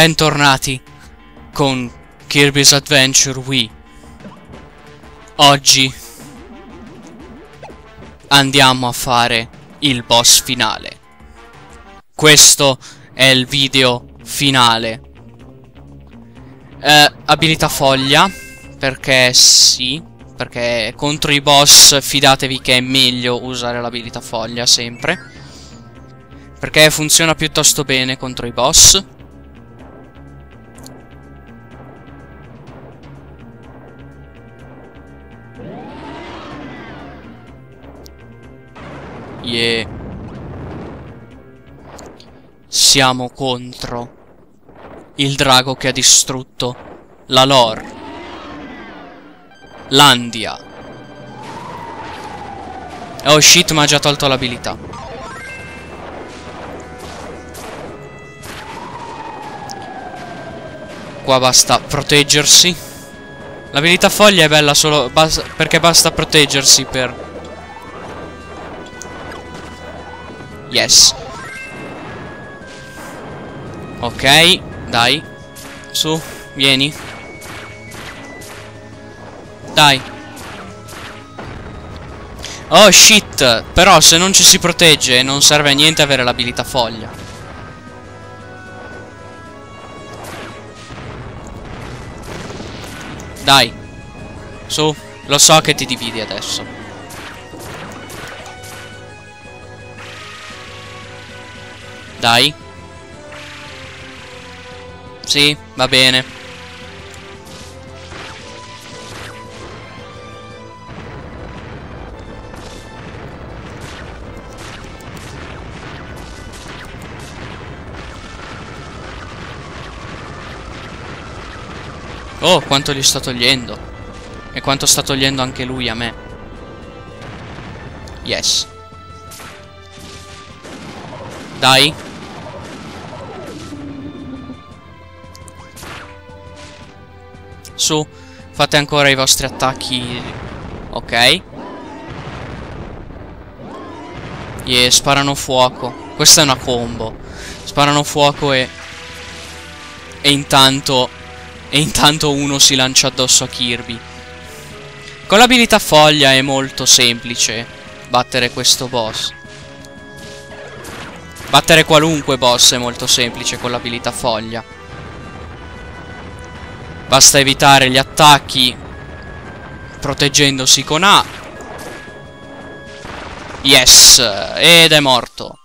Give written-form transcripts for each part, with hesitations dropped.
Bentornati con Kirby's Adventure Wii. Oggi andiamo a fare il boss finale. Questo è il video finale. Abilità foglia, perché sì, perché contro i boss fidatevi che è meglio usare l'abilità foglia sempre, perché funziona piuttosto bene contro i boss. Yeah. Siamo contro il drago che ha distrutto la lore, Landia. Oh shit, ma ha già tolto l'abilità. Qua basta proteggersi. L'abilità foglia è bella solo perché basta proteggersi per... Yes. Ok, dai. Su, vieni. Dai. Oh shit. Però se non ci si protegge non serve a niente avere l'abilità foglia. Dai. Su, lo so che ti dividi adesso. Dai. Sì, va bene. Oh, quanto gli sto togliendo. E quanto sta togliendo anche lui a me. Yes. Dai. Su, fate ancora i vostri attacchi. Ok. Yeah, sparano fuoco. Questa è una combo. Sparano fuoco e intanto uno si lancia addosso a Kirby. Con l'abilità foglia è molto semplice battere questo boss. Battere qualunque boss è molto semplice con l'abilità foglia. Basta evitare gli attacchi proteggendosi con A. Yes, ed è morto.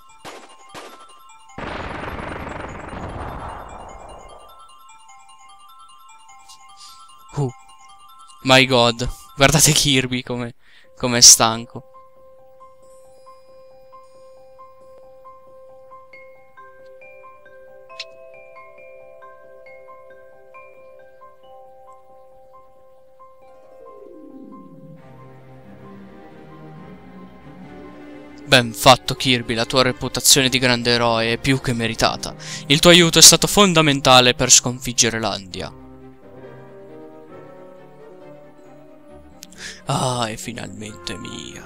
My god, guardate Kirby come è stanco. Ben fatto Kirby, la tua reputazione di grande eroe è più che meritata. Il tuo aiuto è stato fondamentale per sconfiggere Landia. Ah, è finalmente mia.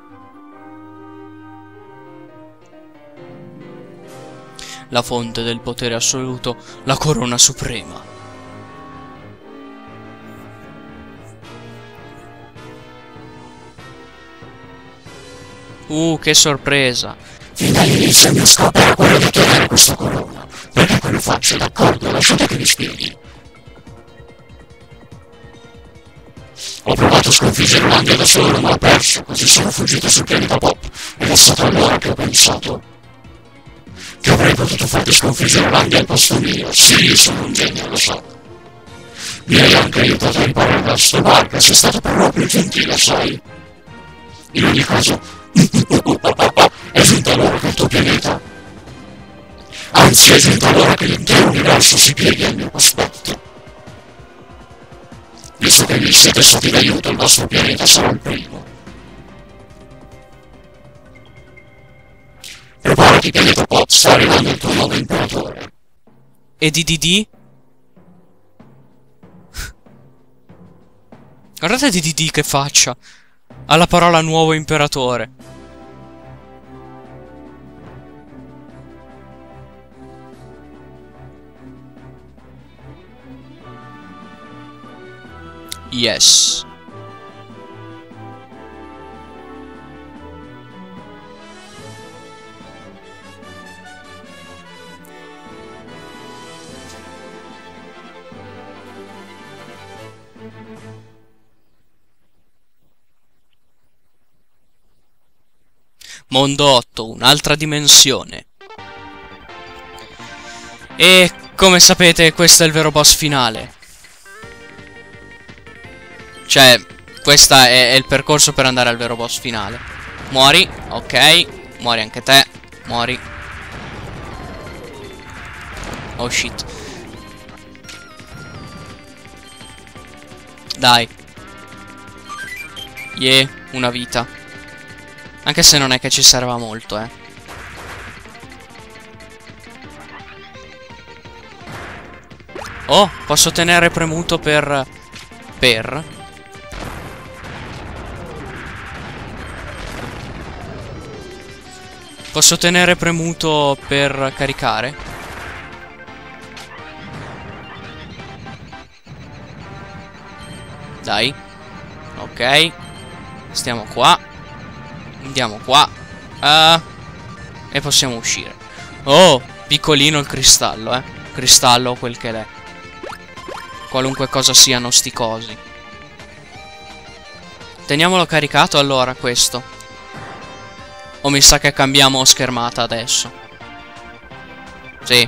La fonte del potere assoluto, la corona suprema. Che sorpresa. Fin dall'inizio il mio scopo era quello di ottenere questa corona. Perché quello faccio, d'accordo? Lasciate che mi spieghi. Ho provato a sconfiggere Landia da solo, ma ho perso, così sono fuggito sul pianeta Pop. Ed è stato allora che ho pensato che avrei potuto farti sconfiggere Landia al posto mio. Sì, sono un genio, lo so. Mi hai anche aiutato a riparare la sua barca, sei stato proprio gentile, sai. In ogni caso, è giunta l'ora che il tuo pianeta, anzi è giunta l'ora che l'intero universo si pieghi al mio cospetto. Visto che mi siete stati d'aiuto, il vostro pianeta sarà il primo. Preparati, pianeta Pot, sta arrivando il tuo nuovo imperatore. E DDD? Guardate DDD che faccia. Alla parola nuovo imperatore. Yes. Mondo 8, un'altra dimensione. E come sapete, questo è il vero boss finale. Cioè, questo è il percorso per andare al vero boss finale. Muori, ok. Muori anche te. Muori. Oh shit. Dai. Yeah, una vita. Anche se non è che ci serva molto, Oh, posso tenere premuto per... Posso tenere premuto per caricare? Dai. Ok. Stiamo qua. Andiamo qua. E possiamo uscire. Oh, piccolino il cristallo, Cristallo o quel che l'è. Qualunque cosa siano sti cosi. Teniamolo caricato allora questo. O mi sa che cambiamo schermata adesso. Sì.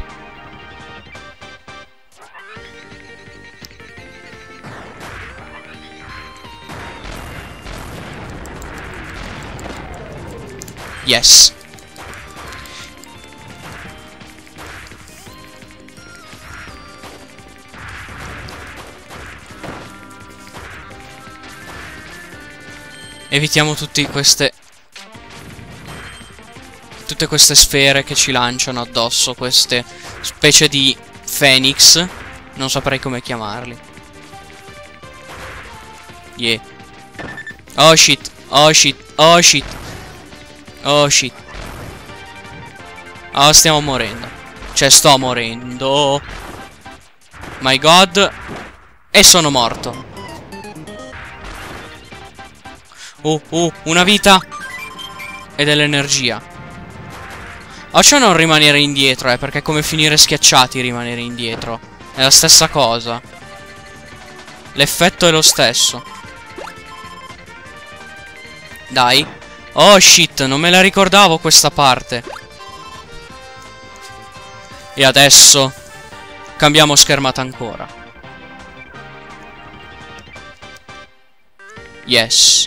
Yes. Evitiamo tutte queste sfere che ci lanciano addosso, queste specie di Phoenix. Non saprei come chiamarli. Yeah. Oh shit. Oh shit. Oh shit. Oh shit. Oh, stiamo morendo. Cioè, sto morendo. My god. E sono morto. Una vita. E dell'energia. Occhio a non rimanere indietro, perché è come finire schiacciati rimanere indietro. È la stessa cosa. L'effetto è lo stesso. Dai. Oh shit, non me la ricordavo questa parte. E adesso cambiamo schermata ancora. Yes.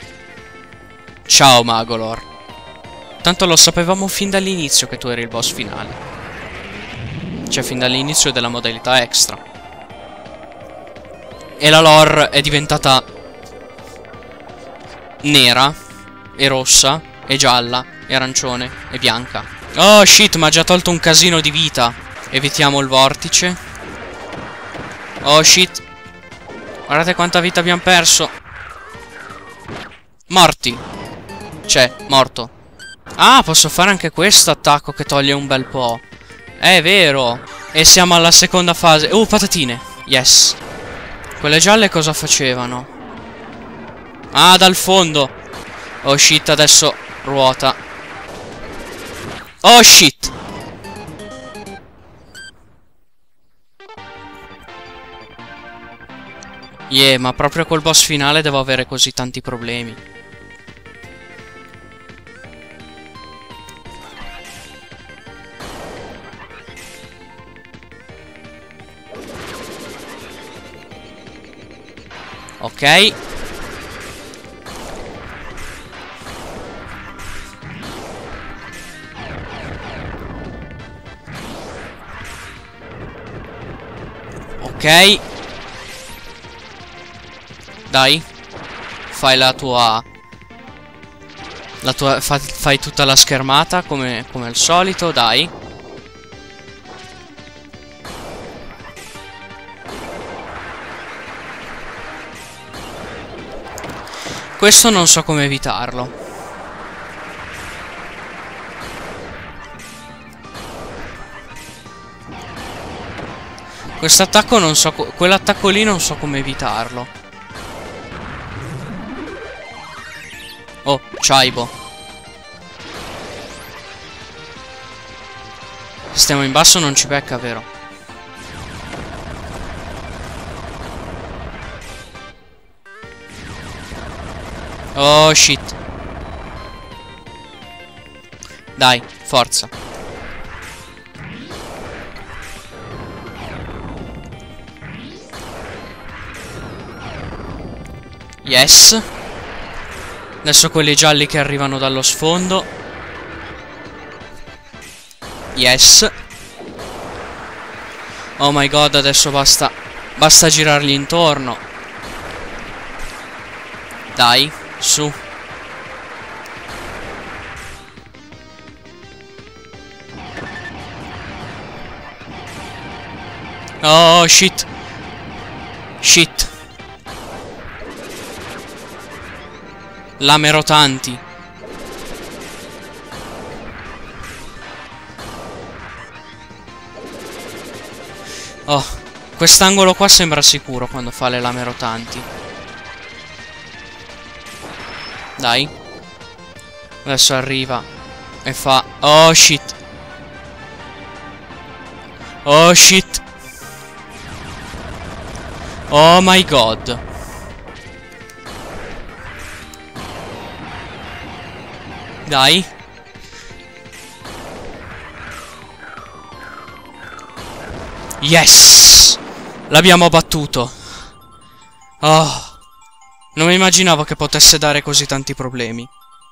Ciao Magolor. Tanto lo sapevamo fin dall'inizio che tu eri il boss finale. Cioè fin dall'inizio della modalità extra. E la lore è diventata nera e rossa e gialla e arancione e bianca. Oh shit, mi ha già tolto un casino di vita. Evitiamo il vortice. Oh shit. Guardate quanta vita abbiamo perso. Morti. Cioè, morto. Ah, posso fare anche questo attacco che toglie un bel po'. È vero. E siamo alla seconda fase. Patatine. Yes. Quelle gialle cosa facevano? Ah, dal fondo. Oh shit, adesso ruota. Oh shit. Yeah, ma proprio col boss finale devo avere così tanti problemi. Ok. Ok. Dai. Fai la tua... Fai tutta la schermata come al solito, dai. Questo non so come evitarlo. Quest'attacco non so... Quell'attacco lì non so come evitarlo. Oh, Chaibo. Se stiamo in basso non ci becca, vero? Oh, shit. Dai, forza. Yes. Adesso quelli gialli che arrivano dallo sfondo. Yes. Oh my god, adesso basta. Basta girargli intorno. Dai, su. Oh, shit. Shit. Lame rotanti. Oh, quest'angolo qua sembra sicuro quando fa le lame rotanti. Dai. Adesso arriva e fa... Oh, shit. Oh, shit. Oh my god. Dai. Yes. L'abbiamo battuto. Oh. Non mi immaginavo che potesse dare così tanti problemi.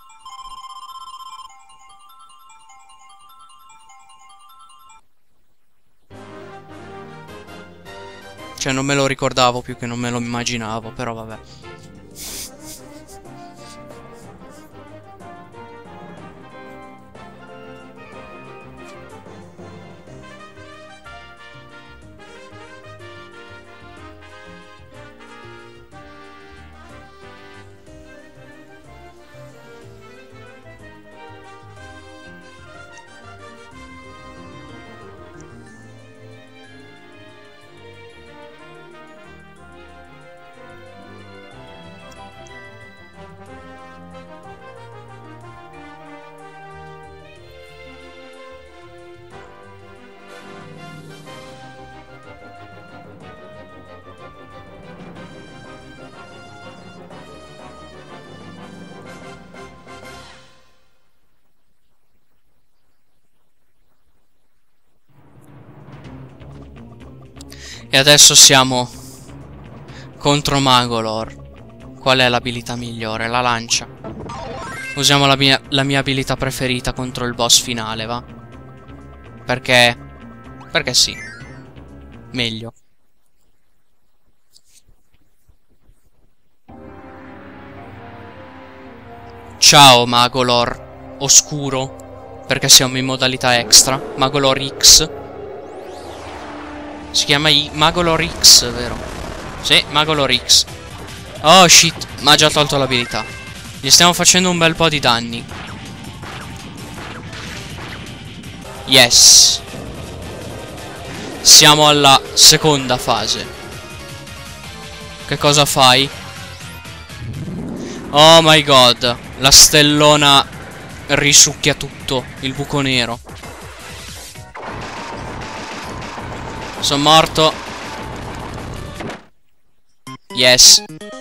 Cioè non me lo ricordavo più che non me lo immaginavo, però vabbè. E adesso siamo contro Magolor. Qual è l'abilità migliore? La lancia. Usiamo la mia abilità preferita contro il boss finale, va? Perché sì. Meglio. Ciao Magolor oscuro. Perché siamo in modalità extra. Magolor X. Si chiama Magolor X, vero? Sì, Magolor X. Oh shit, ma ha già tolto l'abilità. Gli stiamo facendo un bel po' di danni. Yes. Siamo alla seconda fase. Che cosa fai? Oh my god. La stellona risucchia tutto. Il buco nero. Sono morto. Yes.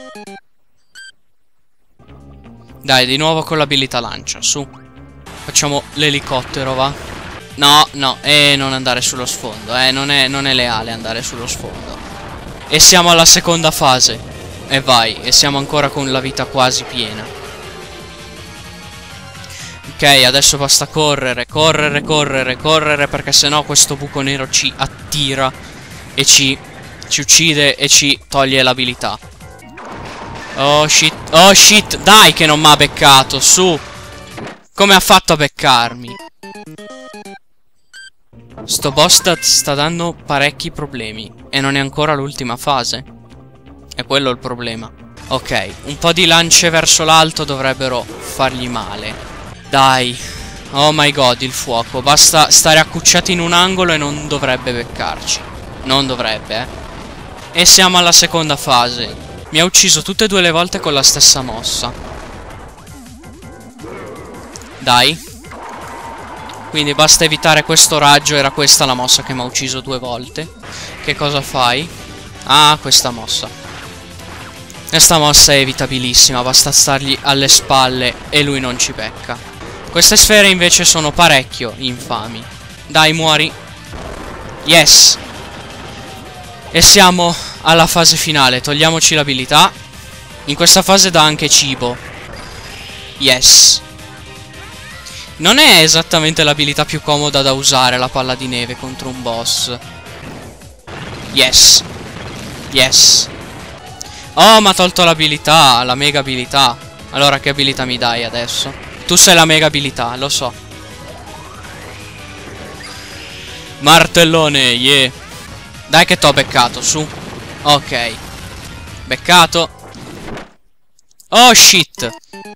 Dai, di nuovo con l'abilità lancia, su. Facciamo l'elicottero, va? No, no, non andare sullo sfondo, non è leale andare sullo sfondo. E siamo alla seconda fase. E vai, e siamo ancora con la vita quasi piena. Ok, adesso basta correre, correre, correre, correre, perché sennò questo buco nero ci attira e ci uccide e ci toglie l'abilità. Oh shit, dai che non mi ha beccato, su. Come ha fatto a beccarmi? Sto boss sta dando parecchi problemi e non è ancora l'ultima fase. È quello il problema. Ok, un po' di lance verso l'alto dovrebbero fargli male. Dai. Oh my god, il fuoco. Basta stare accucciati in un angolo e non dovrebbe beccarci. Non dovrebbe, E siamo alla seconda fase. Mi ha ucciso tutte e due le volte con la stessa mossa. Dai. Quindi basta evitare questo raggio. Era questa la mossa che mi ha ucciso 2 volte. Che cosa fai? Ah, questa mossa. Questa mossa è evitabilissima. Basta stargli alle spalle e lui non ci becca. Queste sfere invece sono parecchio infami. Dai, muori. Yes. E siamo alla fase finale. Togliamoci l'abilità. In questa fase dà anche cibo. Yes. Non è esattamente l'abilità più comoda da usare, la palla di neve contro un boss. Yes. Yes. Oh, mi ha tolto l'abilità, la mega abilità. Allora che abilità mi dai adesso? Tu sei la mega abilità, lo so. Martellone, yeah. Dai che t'ho beccato, su. Ok. Beccato. Oh shit.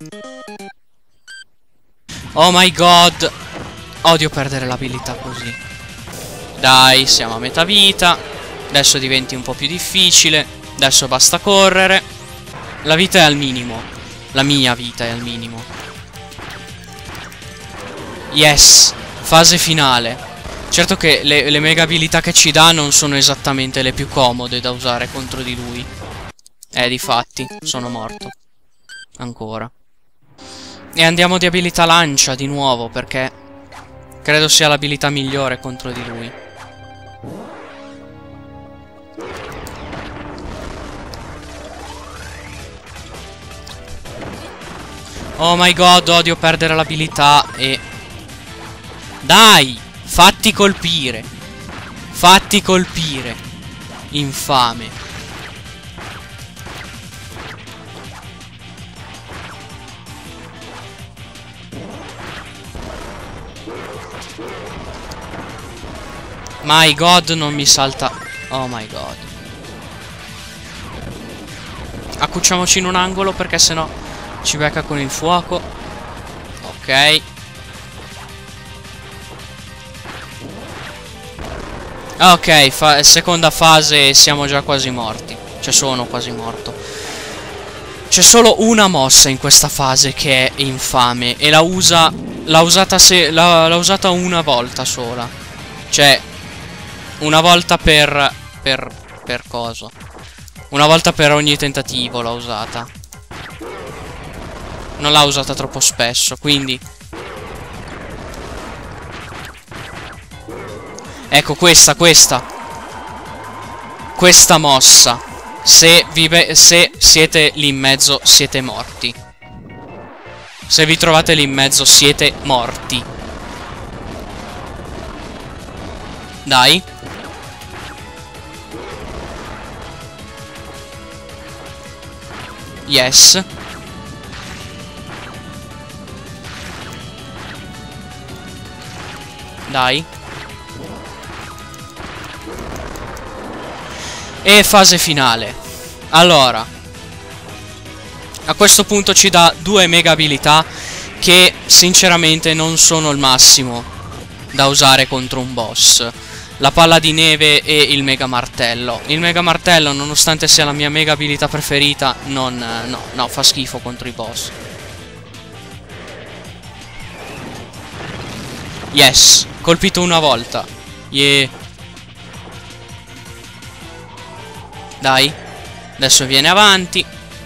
Oh my god. Odio perdere l'abilità così. Dai, siamo a metà vita. Adesso diventi un po' più difficile. Adesso basta correre. La vita è al minimo. La mia vita è al minimo. Yes. Fase finale. Certo che le mega abilità che ci dà non sono esattamente le più comode da usare contro di lui. Difatti, sono morto. Ancora. E andiamo di abilità lancia di nuovo, perché credo sia l'abilità migliore contro di lui. Oh my god, odio perdere l'abilità e... Dai! Fatti colpire! Fatti colpire! Infame! My god, non mi salta. Oh my god. Accucciamoci in un angolo perché sennò ci becca con il fuoco. Ok. Ok, seconda fase, siamo già quasi morti. Cioè sono quasi morto. C'è solo una mossa in questa fase che è infame. E l'ha usata una volta sola. Cioè una volta per cosa? Una volta per ogni tentativo l'ha usata. Non l'ha usata troppo spesso, quindi... Ecco, questa mossa. Se siete lì in mezzo, siete morti. Se vi trovate lì in mezzo, siete morti. Dai. Yes. Dai. E fase finale. Allora, a questo punto ci dà 2 mega abilità che sinceramente non sono il massimo da usare contro un boss. La palla di neve e il mega martello. Il mega martello, nonostante sia la mia mega abilità preferita, no, fa schifo contro i boss. Yes, colpito una volta. Yeah. Dai, adesso viene avanti.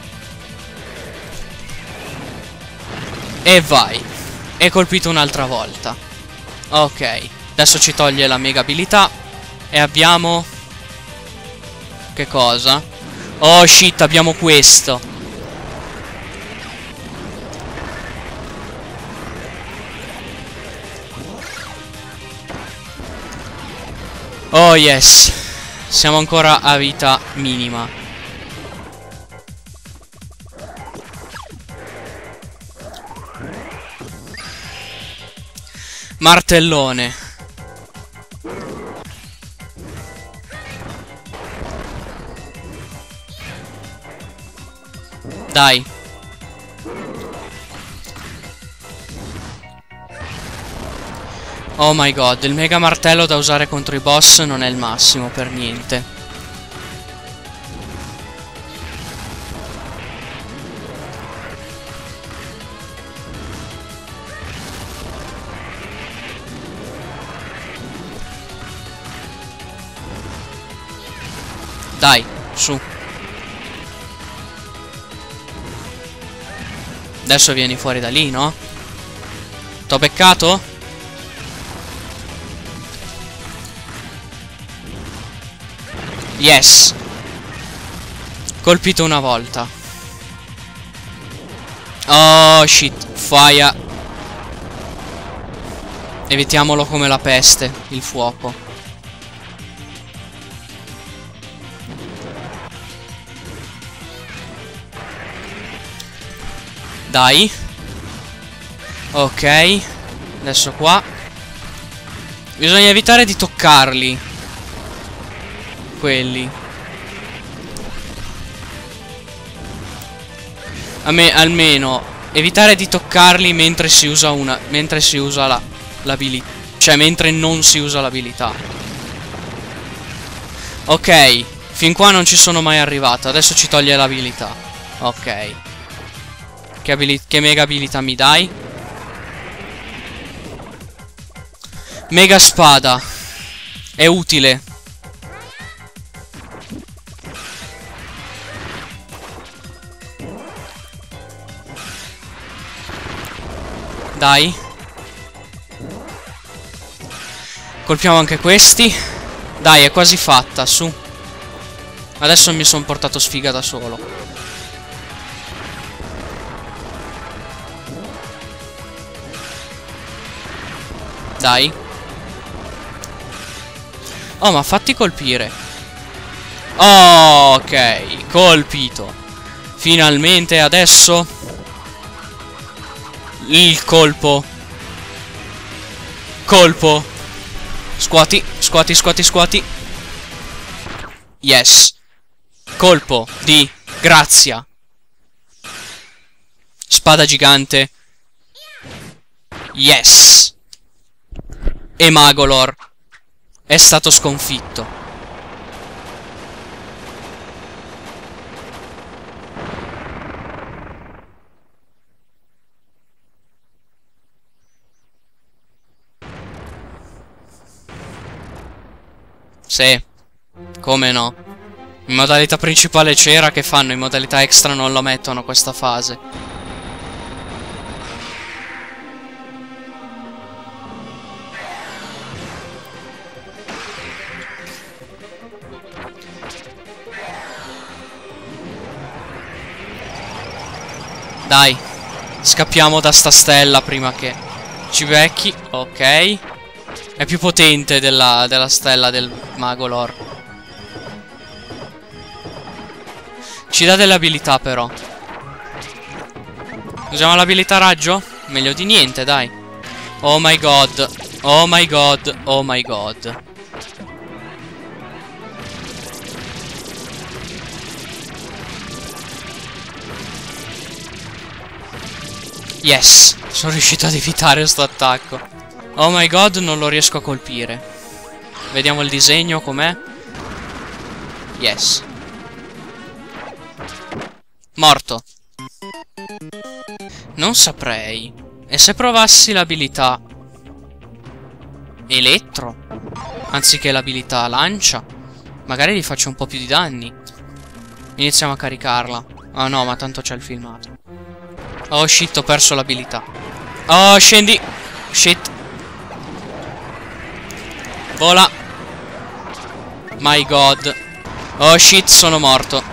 E vai. E colpito un'altra volta. Ok. Adesso ci toglie la mega abilità. E abbiamo... Che cosa? Oh shit, abbiamo questo. Oh yes. Siamo ancora a vita minima. Martellone. Dai. Oh my god, il mega martello da usare contro i boss non è il massimo per niente. Dai, su. Adesso vieni fuori da lì, no? T'ho beccato? Yes. Colpito una volta. Oh shit. Fire. Evitiamolo come la peste. Il fuoco. Dai. Ok. Adesso qua. Bisogna evitare di toccarli. Quelli. Almeno evitare di toccarli mentre si usa l'abilità. Cioè mentre non si usa l'abilità. Ok. Fin qua non ci sono mai arrivato. Adesso ci toglie l'abilità. Ok. Che mega abilità mi dai? Mega spada. È utile. Dai. Colpiamo anche questi. Dai, è quasi fatta, su. Adesso mi sono portato sfiga da solo. Dai. Oh, ma fatti colpire. Oh, ok, colpito. Finalmente adesso il colpo. Colpo. Scuoti, scuoti, scuoti, scuoti. Yes. Colpo di grazia. Spada gigante. Yes. E Magolor è stato sconfitto. Sì, come no. In modalità principale c'era, che fanno? In modalità extra non lo mettono questa fase. Dai, scappiamo da sta stella prima che ci becchi. Ok. È più potente della stella del Magolor. Ci dà delle abilità però. Usiamo l'abilità raggio? Meglio di niente, dai. Oh my god. Oh my god. Oh my god. Yes. Sono riuscito ad evitare sto attacco. Oh my god, non lo riesco a colpire. Vediamo il disegno com'è. Yes. Morto. Non saprei. E se provassi l'abilità elettro anziché l'abilità lancia? Magari gli faccio un po' più di danni. Iniziamo a caricarla. Oh no, ma tanto c'è il filmato. Oh shit, ho perso l'abilità. Oh, scendi. Shit. Vola. My god. Oh shit, sono morto.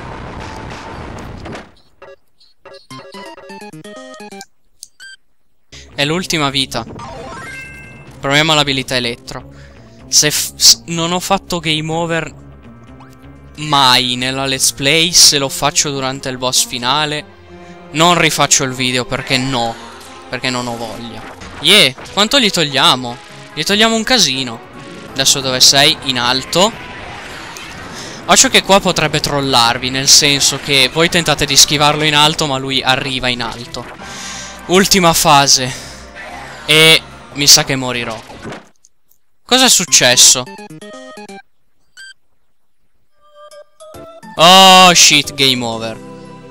È l'ultima vita. Proviamo l'abilità elettro. Non ho fatto game over mai nella let's play. Se lo faccio durante il boss finale, non rifaccio il video perché no. Perché non ho voglia. Yeah, quanto gli togliamo? Gli togliamo un casino. Adesso dove sei? In alto. Occhio che qua potrebbe trollarvi, nel senso che voi tentate di schivarlo in alto, ma lui arriva in alto. Ultima fase. E mi sa che morirò. Cosa è successo? Oh shit, game over.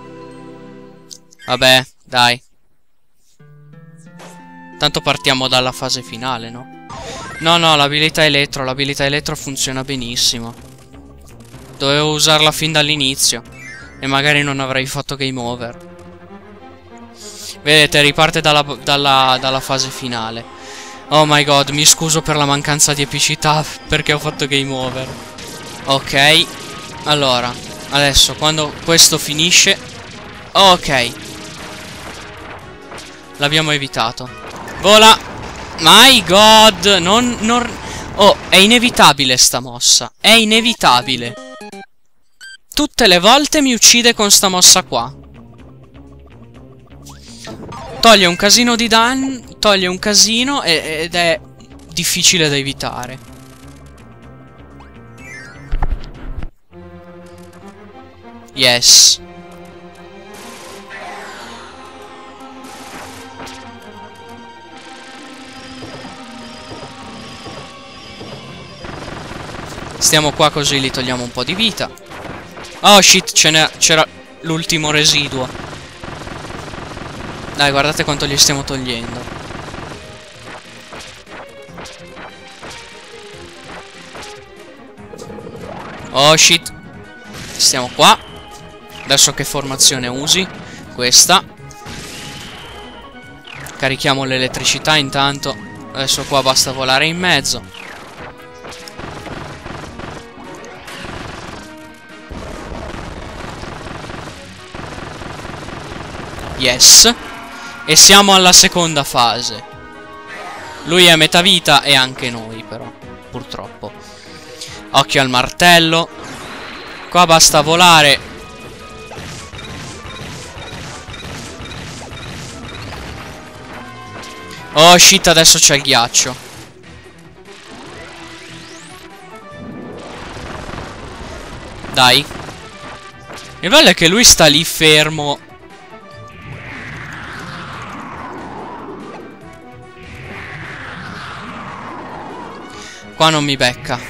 Vabbè, dai. Tanto partiamo dalla fase finale, no? No, no, l'abilità elettro funziona benissimo. Dovevo usarla fin dall'inizio. E magari non avrei fatto game over. Vedete, riparte dalla fase finale. Oh my god, mi scuso per la mancanza di epicità perché ho fatto game over. Ok. Allora, adesso quando questo finisce... Ok. L'abbiamo evitato. Vola! My god! Oh, è inevitabile sta mossa. È inevitabile. Tutte le volte mi uccide con sta mossa qua. Toglie un casino di danni. Toglie un casino ed è difficile da evitare. Yes. Stiamo qua così gli togliamo un po' di vita. Oh shit, c'era l'ultimo residuo. Dai, guardate quanto gli stiamo togliendo. Oh shit. Stiamo qua. Adesso che formazione usi? Questa. Carichiamo l'elettricità intanto. Adesso qua basta volare in mezzo. Yes. E siamo alla seconda fase. Lui è a metà vita e anche noi però, purtroppo. Occhio al martello. Qua basta volare. Oh shit, adesso c'è il ghiaccio. Dai. Il bello è che lui sta lì fermo. Qua non mi becca.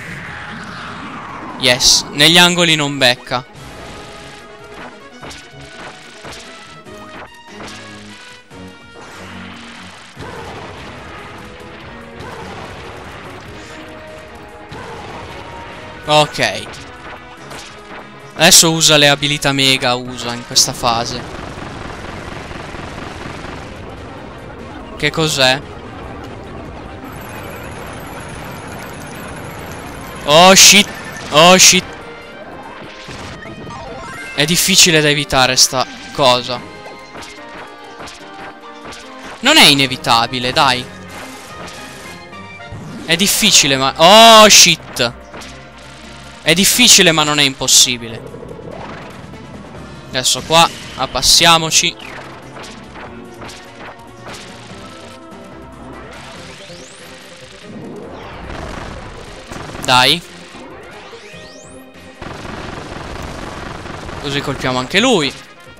Yes, negli angoli non becca. Ok. Adesso usa le abilità mega, usa in questa fase. Che cos'è? Oh shit. Oh shit. È difficile da evitare sta cosa. Non è inevitabile, dai. È difficile ma... Oh shit. È difficile ma non è impossibile. Adesso qua abbassiamoci. Dai. Così colpiamo anche lui.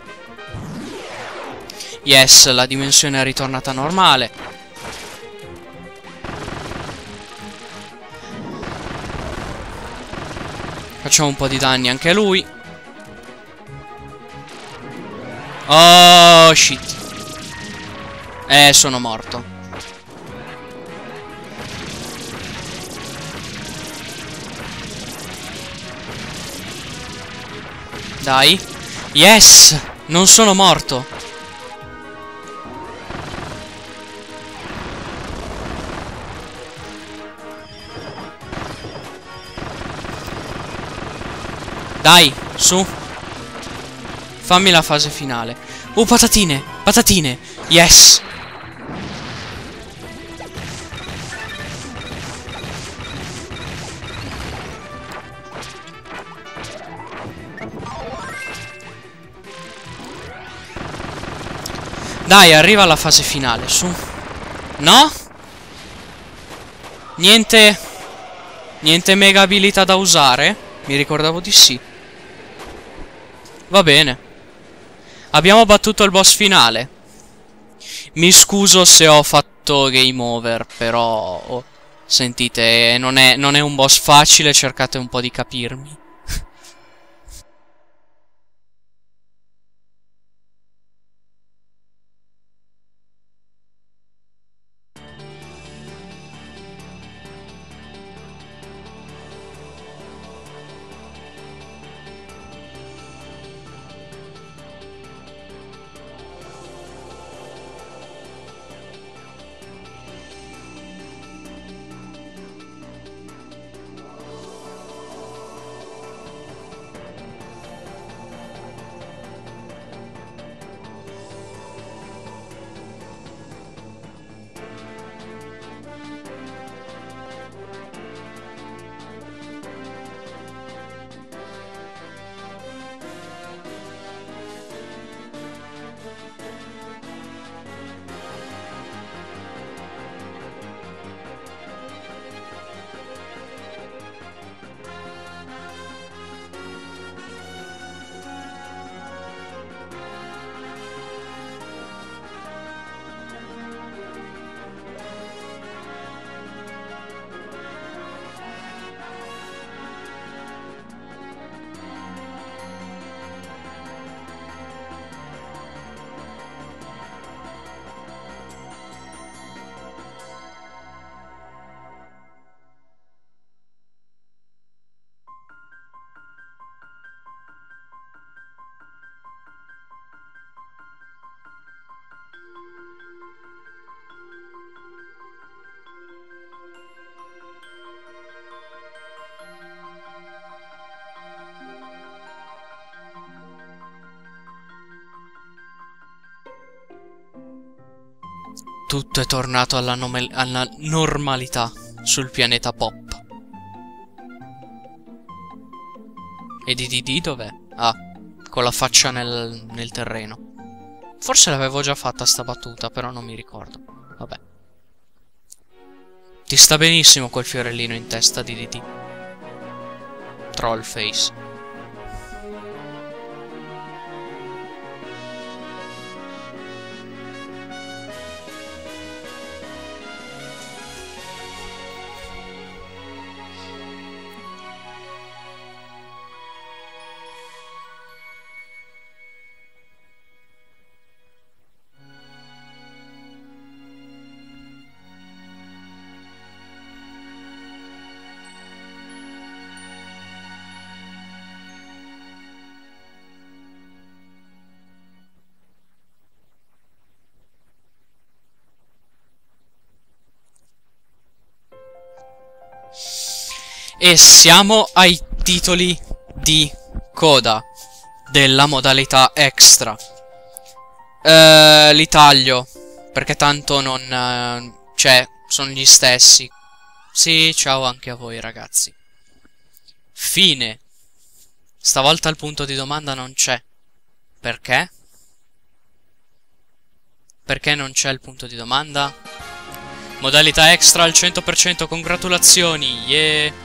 Yes, la dimensione è ritornata normale. Facciamo un po' di danni anche a lui. Oh shit. Sono morto. Dai. Yes! Non sono morto. Dai, su. Fammi la fase finale. Patatine! Patatine! Yes! Dai, arriva alla fase finale, su. No? Niente... Niente mega abilità da usare? Mi ricordavo di sì. Va bene. Abbiamo battuto il boss finale. Mi scuso se ho fatto game over, però... oh, sentite, non è un boss facile, cercate un po' di capirmi. Tutto è tornato alla normalità sul pianeta Pop. E DDD dov'è? Ah, con la faccia nel terreno. Forse l'avevo già fatta sta battuta, però non mi ricordo. Vabbè. Ti sta benissimo quel fiorellino in testa, DDD. Troll face. E siamo ai titoli di coda della modalità extra. Li taglio, perché tanto non... cioè, sono gli stessi. Sì, ciao anche a voi ragazzi. Fine. Stavolta il punto di domanda non c'è. Perché? Perché non c'è il punto di domanda? Modalità extra al 100%, congratulazioni, yeah!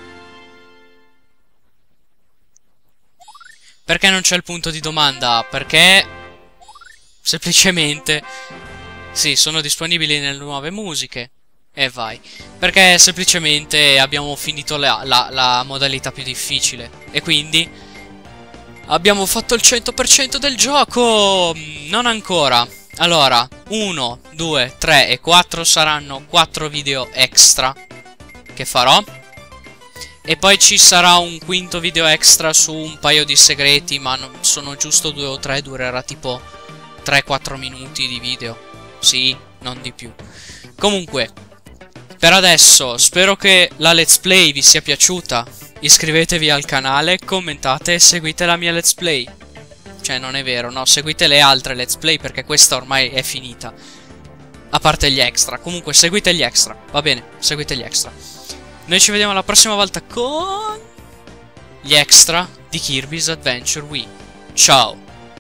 Perché non c'è il punto di domanda? Perché semplicemente sì, sono disponibili nelle nuove musiche e vai. Perché semplicemente abbiamo finito la modalità più difficile e quindi abbiamo fatto il 100% del gioco. Non ancora. Allora, 1, 2, 3 e 4 saranno 4 video extra che farò. E poi ci sarà un quinto video extra su un paio di segreti, ma sono giusto 2 o 3, durerà tipo 3-4 minuti di video. Sì, non di più. Comunque, per adesso, spero che la let's play vi sia piaciuta. Iscrivetevi al canale, commentate e seguite la mia let's play. Cioè, non è vero, no, seguite le altre let's play perché questa ormai è finita. A parte gli extra. Comunque, seguite gli extra, va bene, seguite gli extra. Noi ci vediamo la prossima volta con gli extra di Kirby's Adventure Wii. Ciao!